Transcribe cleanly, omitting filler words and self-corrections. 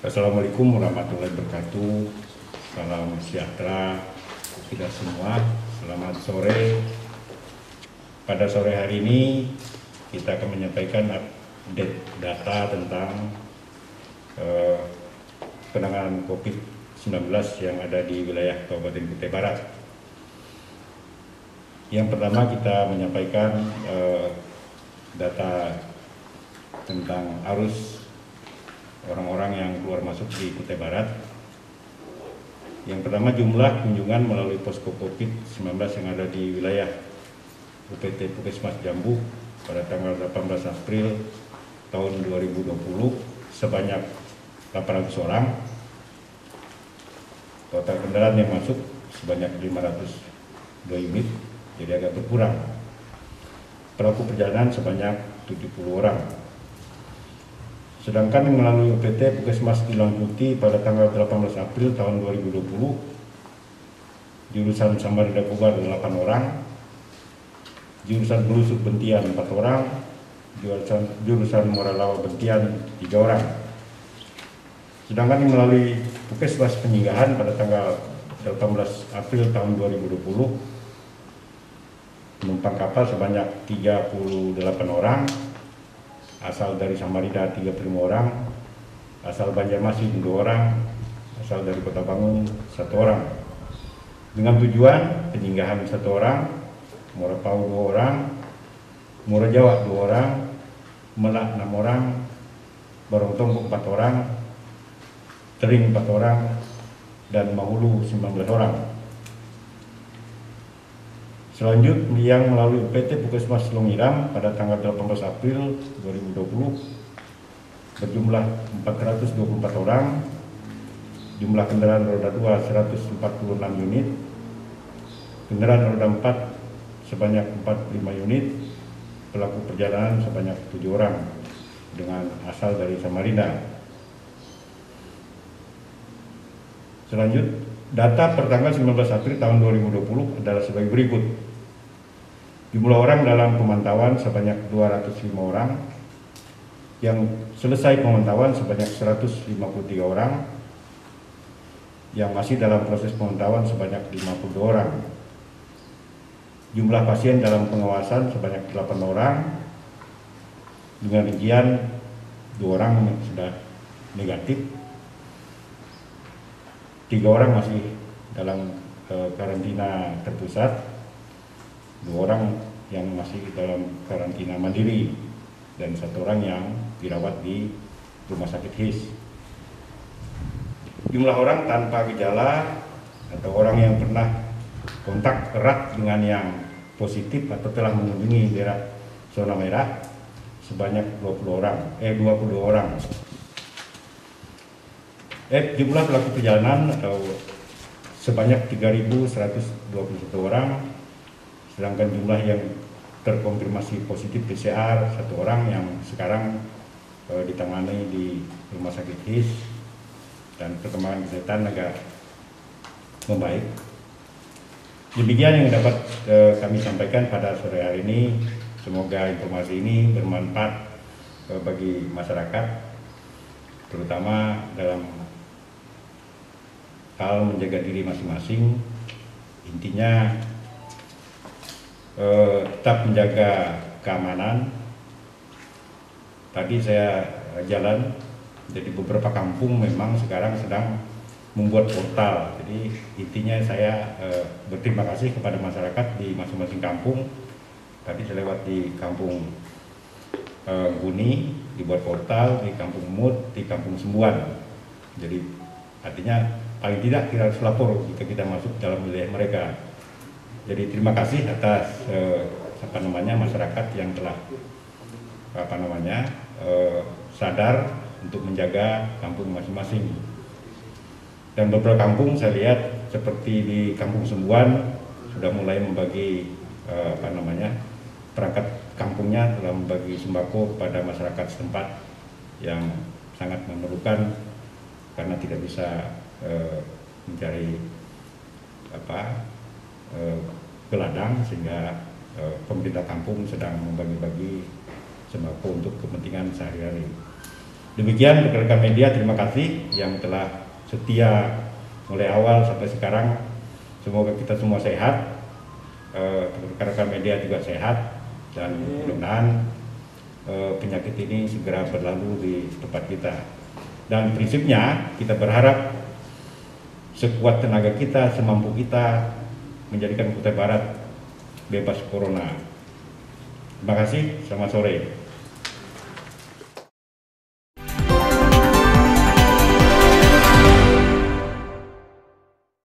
Assalamualaikum warahmatullahi wabarakatuh. Salam sejahtera kita semua. Selamat sore. Pada sore hari ini kita akan menyampaikan update data tentang penanganan COVID-19 yang ada di wilayah Kabupaten Kutai Barat. Yang pertama kita menyampaikan data tentang arus orang-orang yang keluar masuk di Kutai Barat. Yang pertama, jumlah kunjungan melalui posko COVID-19 yang ada di wilayah UPT Puskesmas Jambu pada tanggal 18 April tahun 2020 sebanyak 800 orang. Total kendaraan yang masuk sebanyak 502 unit, jadi agak berkurang. Pelaku perjalanan sebanyak 70 orang. Sedangkan melalui UPT Puskesmas Ilangkuti pada tanggal 18 April tahun 2020, jurusan Samarinda Bogor 8 orang, jurusan Belusuk Bentian 4 orang, jurusan Moralawa Bentian 3 orang. Sedangkan melalui Puskesmas Penyinggahan pada tanggal 18 April tahun 2020, penumpang kapal sebanyak 38 orang, asal dari Samarinda 35 orang, asal Banjarmasin 2 orang, asal dari Kota Bangun 1 orang. Dengan tujuan Penyinggahan 1 orang, Muara Pau 2 orang, Muara Jawa 2 orang, Melak 6 orang, Barongtong 4 orang, Tering 4 orang, dan Mahulu 19 orang. Selanjutnya yang melalui UPT Puskesmas Longiram pada tanggal 18 April 2020 berjumlah 424 orang, jumlah kendaraan roda 2 146 unit, kendaraan roda 4 sebanyak 45 unit, pelaku perjalanan sebanyak 7 orang dengan asal dari Samarinda. Selanjutnya, data per tanggal 19 April tahun 2020 adalah sebagai berikut. Jumlah orang dalam pemantauan sebanyak 205 orang, yang selesai pemantauan sebanyak 153 orang, yang masih dalam proses pemantauan sebanyak 52 orang. Jumlah pasien dalam pengawasan sebanyak 8 orang, dengan rincian 2 orang yang sudah negatif, 3 orang masih dalam karantina terpusat, 2 orang yang masih dalam karantina mandiri, dan 1 orang yang dirawat di rumah sakit HIS. Jumlah orang tanpa gejala atau orang yang pernah kontak erat dengan yang positif atau telah mengunjungi daerah zona merah sebanyak 22 orang. Jumlah pelaku perjalanan atau sebanyak 3.121 orang, sedangkan jumlah yang terkonfirmasi positif PCR 1 orang yang sekarang ditangani di rumah sakit HIS dan perkembangan kesehatan agak membaik. Demikian yang dapat kami sampaikan pada sore hari ini. Semoga informasi ini bermanfaat bagi masyarakat, terutama dalam hal menjaga diri masing-masing. Intinya tetap menjaga keamanan. Tadi saya jalan, jadi beberapa kampung memang sekarang sedang membuat portal. Jadi intinya saya berterima kasih kepada masyarakat di masing-masing kampung. Tadi saya lewat di kampung Guni, dibuat portal, di kampung Mut, di kampung Sembuan. Jadi artinya paling tidak kita harus lapor jika kita masuk dalam wilayah mereka. Jadi terima kasih atas masyarakat yang telah sadar untuk menjaga kampung masing-masing. Dan beberapa kampung saya lihat seperti di kampung Sembuan sudah mulai membagi perangkat kampungnya telah membagi sembako pada masyarakat setempat yang sangat memerlukan karena tidak bisa mencari ke ladang, sehingga pemerintah kampung sedang membagi-bagi sembako untuk kepentingan sehari-hari. Demikian rekan-rekan media, terima kasih yang telah setia mulai awal sampai sekarang. Semoga kita semua sehat, rekan-rekan media juga sehat, dan mudah-mudahan penyakit ini segera berlalu di tempat kita. Dan prinsipnya kita berharap sekuat tenaga kita, semampu kita menjadikan Kutai Barat bebas corona. Terima kasih, selamat sore.